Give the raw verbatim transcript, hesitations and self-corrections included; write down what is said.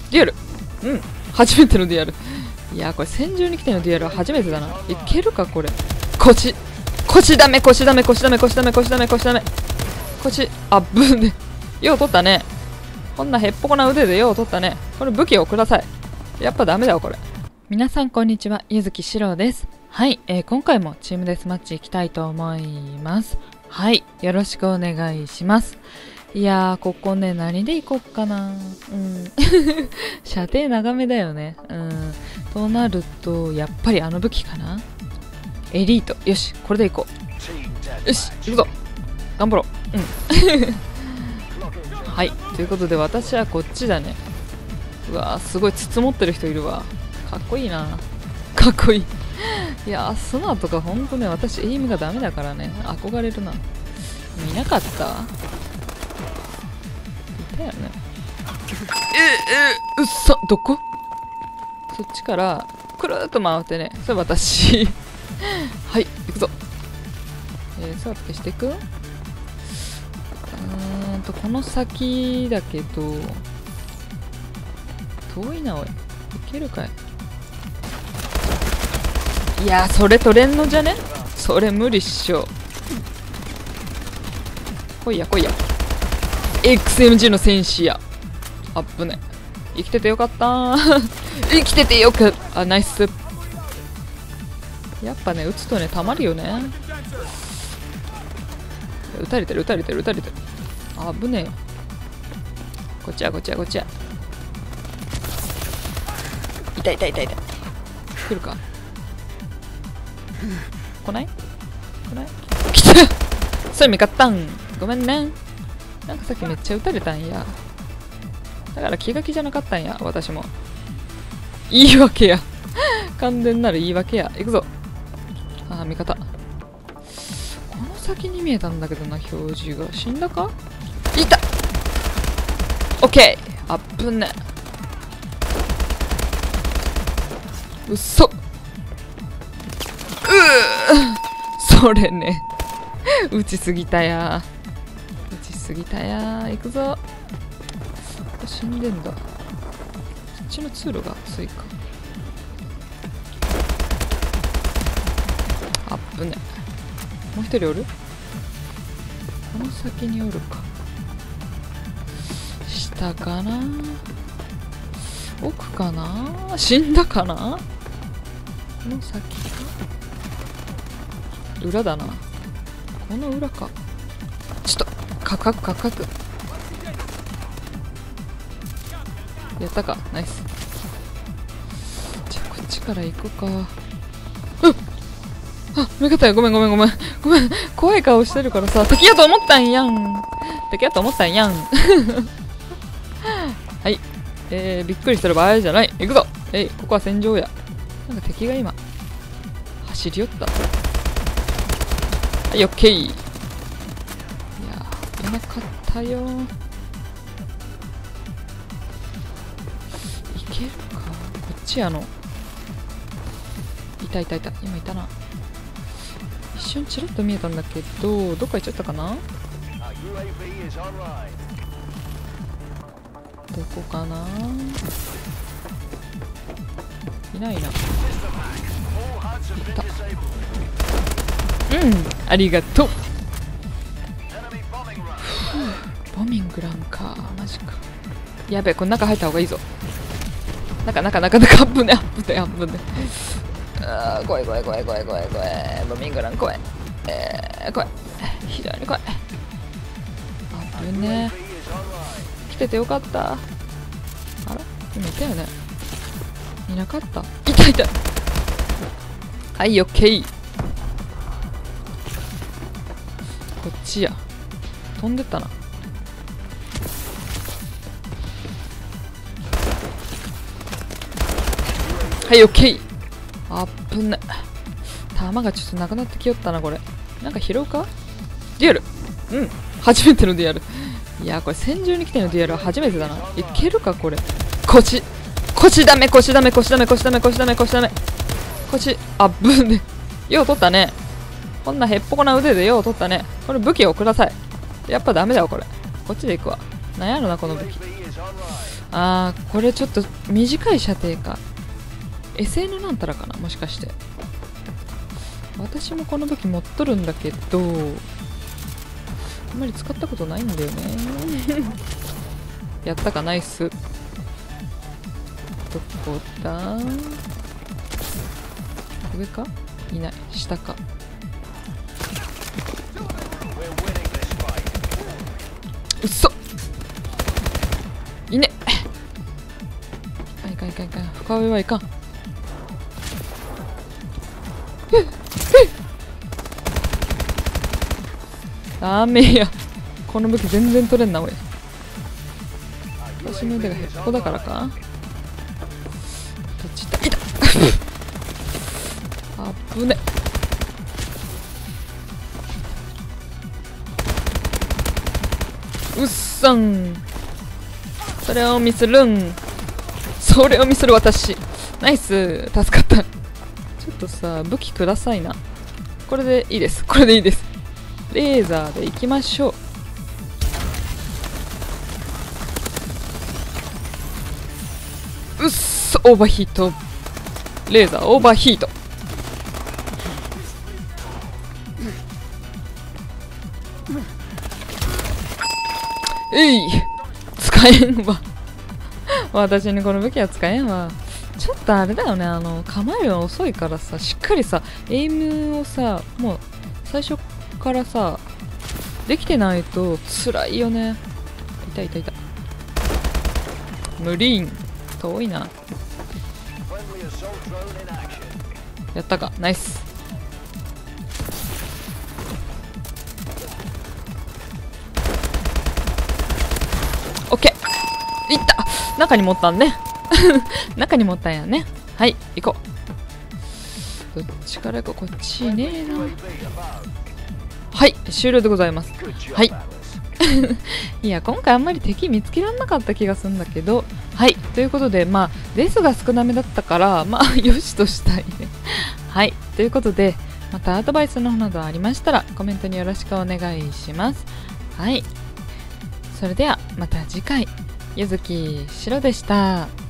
デュエル。うん。初めてのデュエル。いやー、これ戦場に来てのデュエルは初めてだな。いけるか、これ。腰。腰ダメ、腰ダメ、腰ダメ、腰ダメ、腰ダメ、腰ダメ。腰、あぶね。よう取ったね。こんなへっぽこな腕でよう取ったね。これ武器をください。やっぱダメだよ、これ。皆さん、こんにちは。ゆずきしろうです。はい、えー、今回もチームデスマッチいきたいと思います。はい、よろしくお願いします。いやー、ここね、何で行こっかな。うん。射程長めだよね。うん。となると、やっぱりあの武器かな。エリート。よし、これで行こう。よし、行くぞ。頑張ろう。うん。はい、ということで私はこっちだね。うわー、すごい筒持ってる人いるわ。かっこいいな。かっこいい。いやー、スナとかほんとね、私エイムがダメだからね、憧れるな。見なかった？いたよね。え、え、うっそ、どこ？そっちからくるーっと回ってね、それ私。はい、行くぞ。えー、さあ消していく？うーんと、この先だけど、遠いな、おい。いけるかい？いやー、それ取れんのじゃね？それ無理っしょ。来いや来いや。 エックスエムジー の戦士や。あっぶね。生きててよかったー。生きててよかった。あ、ナイス。やっぱね、撃つとね、たまるよね。撃たれてる撃たれてる撃たれてる。あぶねえよ。こっちやこっちやこっちや。痛い痛い痛い痛い。来るか。来ない？来ない？来た。それ見かったん。ごめんね。なんかさっきめっちゃ撃たれたんや。だから気が気じゃなかったんや、私も。言い訳や。完全なる言い訳や。行くぞ。ああ、味方。この先に見えたんだけどな、表示が。死んだか？いた！オッケー！あっぶね。うっそ！それね。打ちすぎたや。打ちすぎたや。行くぞ。死んでんだ。そっちの通路が薄いか。あっぶね。もう一人おる？この先におるか。下かな？奥かな？死んだかな？この先か？裏だな。この裏か。ちょっとカクカクカクカク。やったか。ナイス。じゃあこっちから行くか。うっ、あ、味方や。ごめんごめんごめんごめん。怖い顔してるからさ、敵やと思ったんやん。敵やと思ったんやん。はい、えー、びっくりしてる場合じゃない。行くぞ。えい、ここは戦場や。なんか敵が今走り寄った。はい、オッケー。いやー、やなかったよー。いけるか。こっちやの。いたいたいた。今いたな。一瞬チラッと見えたんだけど、どっか行っちゃったかな。どこかな。いないな。いた。うん、ありがとう。ボミングランか。マジか。やべえ、この中入った方がいいぞ。中中中中。アップねアップねアップね。あー、怖い怖い怖い怖い怖い怖い。ボミングラン怖い。えー、怖い。非常に怖い。アップね。来ててよかった。あら、今いたよね。いなかった。いたいた。はい、オッケー。こっちや。飛んでったな。はい、オッケー。あっぶね。弾がちょっとなくなってきよったな、これ。なんか拾うか？デュエル。うん。初めてのデュエル。いやー、これ戦場に来てのデュエルは初めてだな。いけるか、これ。腰。腰ダメ、腰ダメ、腰ダメ、腰ダメ、腰ダメ、腰ダメ。腰、あっぶね。よう取ったね。こんなへっぽこな腕でよう取ったね。これ武器をください。やっぱダメだよ、これ。こっちで行くわ。なんやろな、この武器。 あー、これちょっと短い射程か。 エスエヌ なんたらかな、もしかして。私もこの武器持っとるんだけど、あんまり使ったことないんだよね。やったか、ナイス。どこだ？上か？いない。下か。うっそ！いね！あ、いかんいかんいかん。深上はいかん。ダメや。この武器全然取れんな、俺。私の腕がへっぽだからか？どっちだ？いた！あぶね。うっさん。それをミスるん。それをミスる私。ナイス。助かった。ちょっとさ、武器くださいな。これでいいです。これでいいです。レーザーでいきましょう。うっそ、オーバーヒート。レーザーオーバーヒート。えい、使えんわ。私にこの武器は使えんわ。ちょっとあれだよね、あの構えるの遅いからさ、しっかりさエイムをさ、もう最初からさできてないと辛いよね。いたいたいた。無理ん、遠いな。やったか、ナイス。オッケー、いった。中に持ったんね。中に持ったんやね。はい、行こう。どっちから行こう。こっちねえな。はい、終了でございます。はい。いや、今回あんまり敵見つけられなかった気がするんだけど、はい、ということで、まあデスが少なめだったから、まあよしとしたいね。はい、ということで、またアドバイスの方などありましたらコメントによろしくお願いします。はい、それではまた次回。ゆずきしろでした。